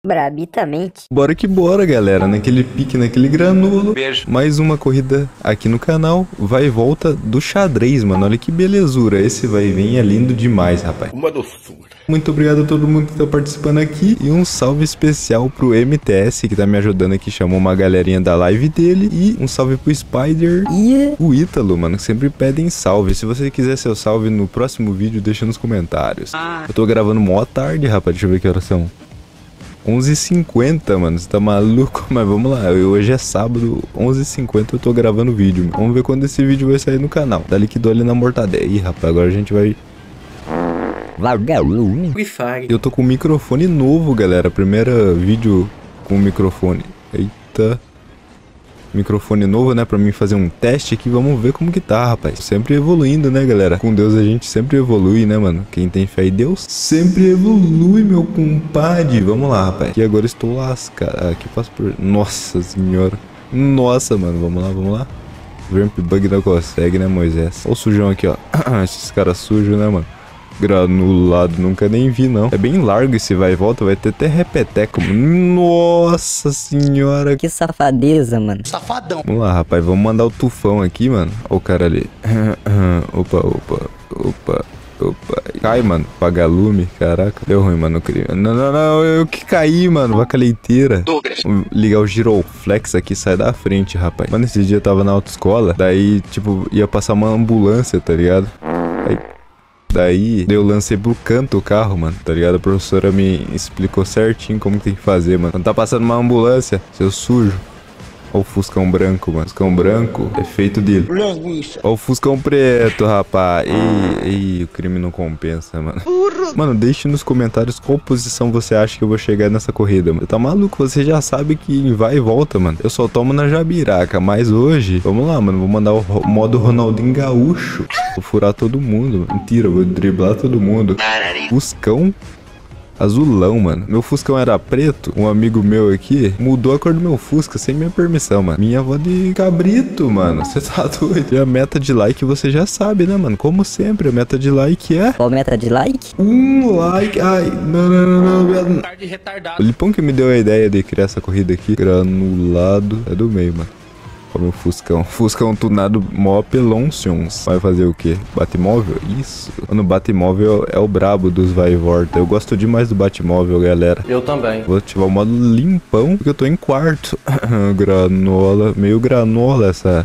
Brabitamente. Bora que bora, galera. Naquele pique, naquele granulo. Beijo. Mais uma corrida aqui no canal. Vai e volta do xadrez, mano. Olha que belezura. Esse vai e vem é lindo demais, rapaz. Uma doçura. Muito obrigado a todo mundo que tá participando aqui. E um salve especial pro MTS, que tá me ajudando aqui. Chamou uma galerinha da live dele. E um salve pro Spider e o Ítalo, mano, que sempre pedem salve. Se você quiser seu salve no próximo vídeo, deixa nos comentários. Eu tô gravando mó tarde, rapaz. Deixa eu ver que horas são. 11h50, mano, você tá maluco? Mas vamos lá, hoje é sábado, 11h50 eu tô gravando vídeo, mano. Vamos ver quando esse vídeo vai sair no canal. Dali que dole na mortadela. Ih, rapaz, agora a gente vai... Eu tô com um microfone novo, galera. Primeiro vídeo com microfone. Eita. Microfone novo, né, pra mim fazer um teste aqui. Vamos ver como que tá, rapaz. Sempre evoluindo, né, galera? Com Deus a gente sempre evolui, né, mano? Quem tem fé em Deus sempre evolui, meu compadre. Vamos lá, rapaz. E agora estou lascado. Aqui passo por... Nossa senhora. Nossa, mano. Vamos lá, vamos lá. Ramp Bug não consegue, né, Moisés? Olha o sujão aqui, ó. Esses caras sujos, né, mano? Granulado, nunca nem vi, não. É bem largo esse vai e volta, vai ter até repeteco. Nossa senhora. Que safadeza, mano. Safadão. Vamos lá, rapaz, vamos mandar o tufão aqui, mano. Olha o cara ali. Opa, opa, opa, opa. Cai, mano, vagalume, caraca. Deu ruim, mano, Não, não, não, eu que caí, mano, vaca leiteira. Vou ligar o giroflex aqui, sai da frente, rapaz. Mano, esse dia eu tava na autoescola, daí, tipo, ia passar uma ambulância, tá ligado? Daí eu lancei pro canto o carro, mano, tá ligado? A professora me explicou certinho como tem que fazer, mano. Quando tá passando uma ambulância, seu sujo. Olha o Fuscão branco, mano. Fuscão branco é feito dele. Olha o Fuscão preto, rapaz. Ei, o crime não compensa, mano. Mano, deixe nos comentários qual posição você acha que eu vou chegar nessa corrida, mano. Tá maluco? Você já sabe que vai e volta, mano. Eu só tomo na jabiraca, mas hoje... Vamos lá, mano. Vou mandar o modo Ronaldinho Gaúcho. Vou furar todo mundo. Mentira, vou driblar todo mundo. Fuscão azulão, mano. Meu Fuscão era preto. Um amigo meu aqui mudou a cor do meu Fusca sem minha permissão, mano. Minha avó de cabrito, mano. Você tá doido? E a meta de like você já sabe, né, mano? Como sempre, a meta de like é... Qual meta de like? Um like. Ai, não, não, não, não. O Lipão que me deu a ideia de criar essa corrida aqui. Granulado. É do meio, mano. Olha o meu Fuscão. Fuscão tunado mó peloncions. Vai fazer o quê? Batimóvel? Isso. Mano, o Batimóvel é o brabo dos vai e volta. Eu gosto demais do Batimóvel, galera. Eu também. Vou ativar o modo limpão, porque eu tô em quarto. Granola. Meio granola essa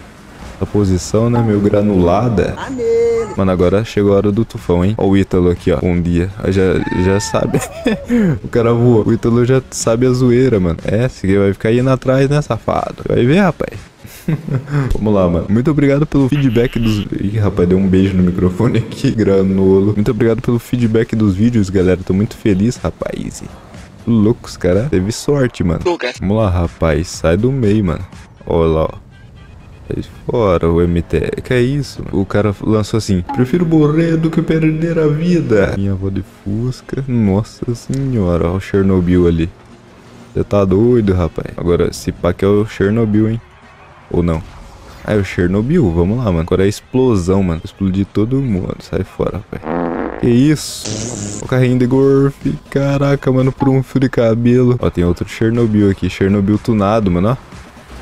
posição, né? Meio granulada. Mano, agora chegou a hora do tufão, hein? Ó o Ítalo aqui, ó. Bom dia. Já sabe. O cara voou. O Ítalo já sabe a zoeira, mano. É, você vai ficar indo atrás, né, safado? Vai ver, rapaz. Vamos lá, mano. Muito obrigado pelo feedback dos... Ih, rapaz, deu um beijo no microfone aqui, granolo. Muito obrigado pelo feedback dos vídeos, galera. Tô muito feliz, rapaz. Loucos, cara. Teve sorte, mano. Vamos lá, rapaz. Sai do meio, mano. Olha lá, ó. Fora o MT. Que é isso? O cara lançou assim: prefiro morrer do que perder a vida. Minha avó de Fusca. Nossa senhora. Olha o Chernobyl ali. Você tá doido, rapaz. Agora, se pá que é o Chernobyl, hein? Ou não? Ah, é o Chernobyl. Vamos lá, mano. Agora é a explosão, mano. Explodir todo mundo. Sai fora, rapaz. Que isso? O carrinho de golfe. Caraca, mano. Por um fio de cabelo. Ó, tem outro Chernobyl aqui. Chernobyl tunado, mano, ó.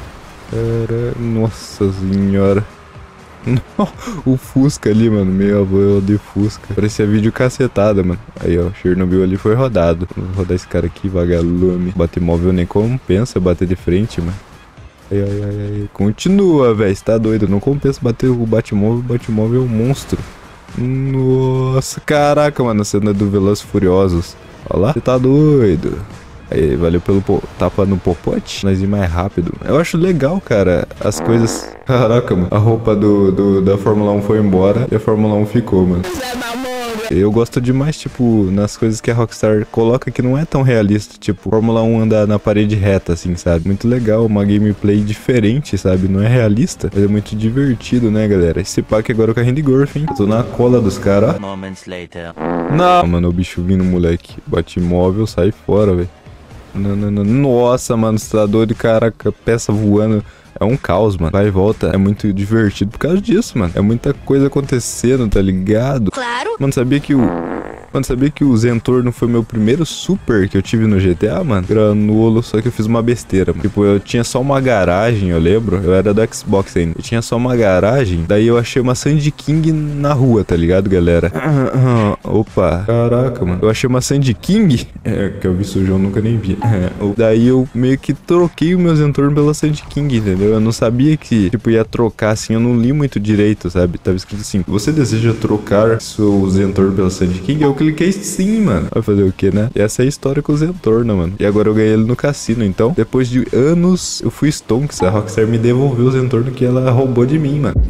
Nossa senhora. O Fusca ali, mano. Meu avô de Fusca. Parecia vídeo cacetada, mano. Aí, ó. Chernobyl ali foi rodado. Vou rodar esse cara aqui, vagalume. Batimóvel nem compensa bater de frente, mano. Ai, ai, ai, ai. Continua, velho. Você tá doido. Não compensa bater o Batimóvel. O Batimóvel é um monstro. Nossa, caraca, mano. A cena do Velozes e Furiosos. Olha lá. Você tá doido. Aí, valeu pelo tapa no popote. Nós ir mais rápido. Eu acho legal, cara, as coisas... Caraca, mano. A roupa da Fórmula 1 foi embora e a Fórmula 1 ficou, mano. Eu gosto demais, tipo, nas coisas que a Rockstar coloca que não é tão realista. Tipo, Fórmula 1 anda na parede reta, assim, sabe? Muito legal, uma gameplay diferente, sabe? Não é realista, mas é muito divertido, né, galera? Esse pack agora é o carrinho de golfe, hein? Eu tô na cola dos caras. Não, mano, o bicho vindo, moleque. Batimóvel, sai fora, velho. Não, não, não. Nossa, mano, você tá doido, caraca, peça voando. É um caos, mano. Vai e volta. É muito divertido por causa disso, mano. É muita coisa acontecendo, tá ligado? Claro. Mano, sabia que Mano, sabia que o Zentorno foi meu primeiro super que eu tive no GTA, mano? Granulo, só que eu fiz uma besteira, mano. Tipo, eu tinha só uma garagem, eu lembro. Eu era do Xbox ainda. Eu tinha só uma garagem, daí eu achei uma Sandy King na rua, tá ligado, galera? Opa, caraca, mano. Eu achei uma Sandy King. É, que eu vi sujão, nunca nem vi. Daí eu meio que troquei o meu Zentorno pela Sandy King, entendeu? Eu não sabia que, tipo, ia trocar assim. Eu não li muito direito, sabe? Tava escrito assim: você deseja trocar seu Zentorno pela Sandy King? Eu cliquei sim, mano. Vai fazer o que, né? E essa é a história com o Zentorno, mano. E agora eu ganhei ele no cassino. Então, depois de anos, eu fui stonks. A Rockstar me devolveu o Zentorno que ela roubou de mim, mano.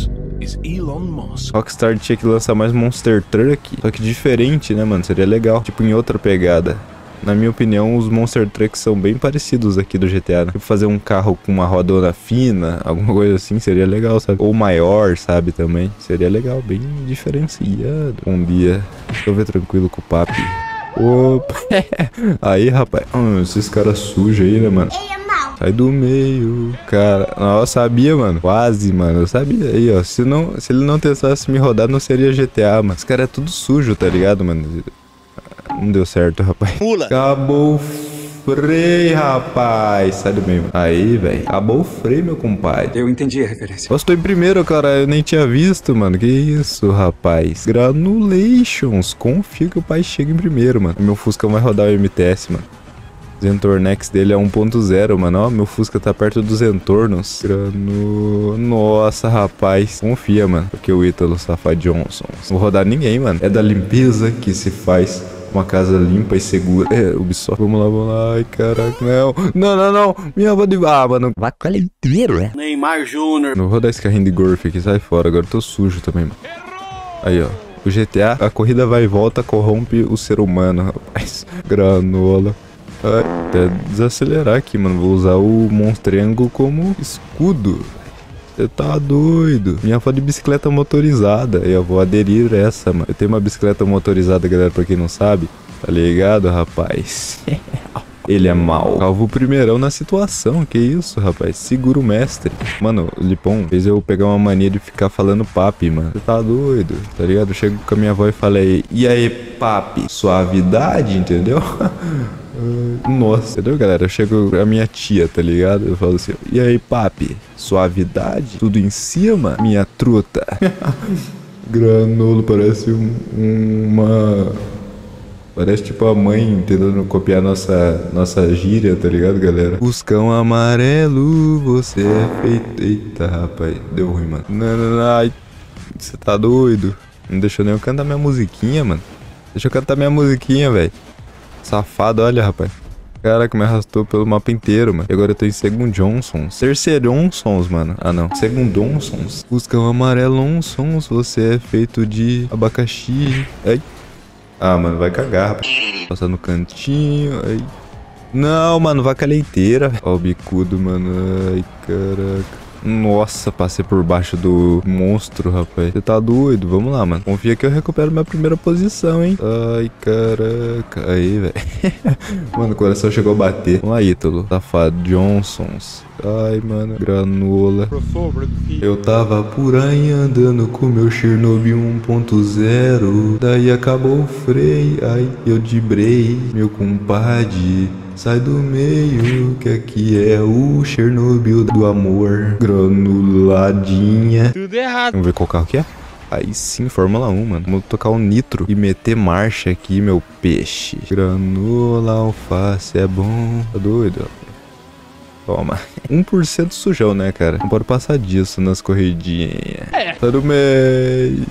Rockstar tinha que lançar mais Monster Truck. Só que diferente, né, mano? Seria legal. Tipo, em outra pegada. Na minha opinião, os Monster Trucks são bem parecidos aqui do GTA, né? Tipo, fazer um carro com uma rodona fina, alguma coisa assim, seria legal, sabe? Ou maior, sabe, também. Seria legal, bem diferenciado. Um dia, deixa eu ver tranquilo com o papi. Opa. Aí, rapaz. Esses caras sujos aí, né, mano? Sai do meio, cara. Nossa, sabia, mano. Quase, mano. Eu sabia aí, ó. Se ele não tentasse me rodar, não seria GTA, mano. Esse cara é tudo sujo, tá ligado, mano? Não deu certo, rapaz. Pula. Acabou o freio, rapaz. Sai do meio. Aí, velho. Acabou o freio, meu compadre. Eu entendi a referência. Eu estou em primeiro, cara. Eu nem tinha visto, mano. Que isso, rapaz. Granulations. Confia que o pai chega em primeiro, mano. Meu Fusca vai rodar o MTS, mano. Zentornex dele é 1.0, mano. Ó, meu Fusca tá perto dos Zentornos. Nossa, rapaz. Confia, mano. Porque o Ítalo Safad Johnson. Não vou rodar ninguém, mano. É da limpeza que se faz uma casa limpa e segura. É, Ubisoft. Vamos lá. Ai, caraca. Não. Minha avó de... Ah, mano. Vaca inteiro, é? Neymar Júnior. Não vou rodar esse carrinho de golfe aqui. Sai fora. Agora eu tô sujo também, mano. Aí, ó. O GTA, a corrida vai e volta, corrompe o ser humano, rapaz. Granola. Até desacelerar aqui, mano. Vou usar o Monstrengo como escudo. Você tá doido. Minha avó de bicicleta motorizada. Eu vou aderir essa, mano. Eu tenho uma bicicleta motorizada, galera, pra quem não sabe. Tá ligado, rapaz? Ele é mau. Calvo primeirão na situação. Que isso, rapaz? Segura o mestre. Mano, o Lipão fez eu pegar uma mania de ficar falando papi, mano. Você tá doido, tá ligado? Eu chego com a minha avó e falei: e aí, papi? Suavidade, entendeu? Nossa, entendeu, galera? Eu chego a minha tia, tá ligado? Eu falo assim: e aí, papi? Suavidade? Tudo em cima? Minha truta. Granolo, parece Parece tipo a mãe tentando copiar nossa gíria, tá ligado, galera? Fuscão amarelo, você é feito... Eita, rapaz, deu ruim, mano. Não, ai, você tá doido? Não deixou nem eu cantar minha musiquinha, mano. Deixa eu cantar minha musiquinha, velho. Safado, olha, rapaz. Caraca, me arrastou pelo mapa inteiro, mano. E agora eu tô em Segundonsons. Terceironsons, mano. Ah, não. Segundonsons. Fuscão amarelo, sons, você é feito de abacaxi. Ai. Ah, mano, vai cagar, rapaz. Passar no cantinho, aí. Não, mano, vaca leiteira. Ó o bicudo, mano. Ai, caraca. Nossa, passei por baixo do monstro, rapaz. Você tá doido? Vamos lá, mano. Confia que eu recupero minha primeira posição, hein? Ai, caraca. Aí, velho. Mano, o coração chegou a bater. Vamos lá, Ítalo. Safado Johnsons. Ai, mano. Granola. Eu tava por aí andando com meu Chernobyl 1.0. Daí acabou o freio. Ai, eu dibrei. Meu compadre, sai do meio, que aqui é o Chernobyl do amor. Granuladinha. Tudo errado. Vamos ver qual carro que é? Aí sim, Fórmula 1, mano. Vamos tocar o nitro e meter marcha aqui, meu peixe. Granola, alface, é bom. Tá doido? Toma. 1% sujão, né, cara? Não pode passar disso nas corridinhas. Sai do meio.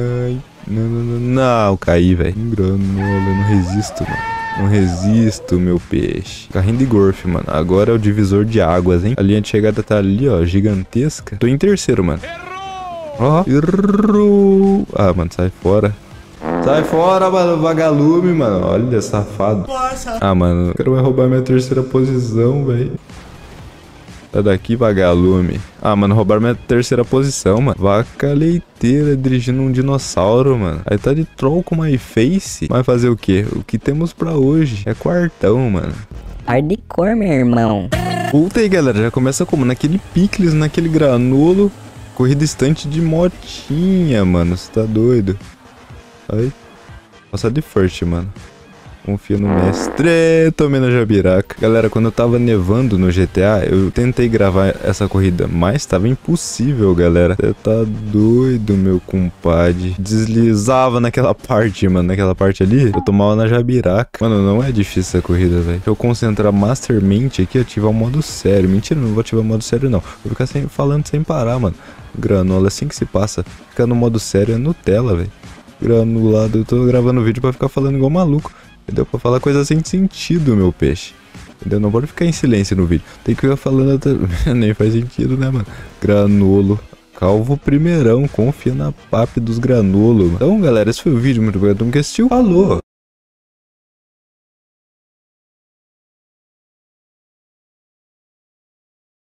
Não, caí, velho. Granola, eu não resisto, mano. Não resisto, meu peixe. Carrinho de golfe, mano. Agora é o divisor de águas, hein? A linha de chegada tá ali, ó. Gigantesca. Tô em terceiro, mano. Ó. Errou. Ah, mano, sai fora. Sai fora, mano. Vagalume, mano. Olha, safado. Nossa. Ah, mano. O cara vai roubar minha terceira posição, velho. Sai daqui, vagalume. Ah, mano, roubaram minha terceira posição, mano. Vaca leiteira dirigindo um dinossauro, mano. Aí tá de troll com my face. Vai fazer o quê? O que temos pra hoje é quartão, mano. Hardcore, meu irmão. Volta aí, galera. Já começa como? Naquele picles, naquele granolo. Corrida estante de motinha, mano. Você tá doido? Aí. Passar de first, mano. Confia no mestre. Tomei na jabiraca. Galera, quando eu tava nevando no GTA, eu tentei gravar essa corrida, mas tava impossível, galera. Você tá doido, meu compadre. Deslizava naquela parte, mano. Naquela parte ali, eu tomava na jabiraca. Mano, não é difícil essa corrida, velho. Se eu concentrar mastermente aqui, ativar o modo sério. Mentira, não vou ativar o modo sério, não. Vou ficar falando sem parar, mano. Granola, assim que se passa. Ficar no modo sério é Nutella, velho. Granulado, eu tô gravando vídeo pra ficar falando igual maluco. Entendeu? Pra falar coisa sem sentido, meu peixe. Entendeu? Não pode ficar em silêncio no vídeo. Tem que ficar falando até... Nem faz sentido, né, mano? Granolo. Calvo primeirão. Confia na PAP dos granolo. Então, galera, esse foi o vídeo. Muito obrigado por assistir. Falou!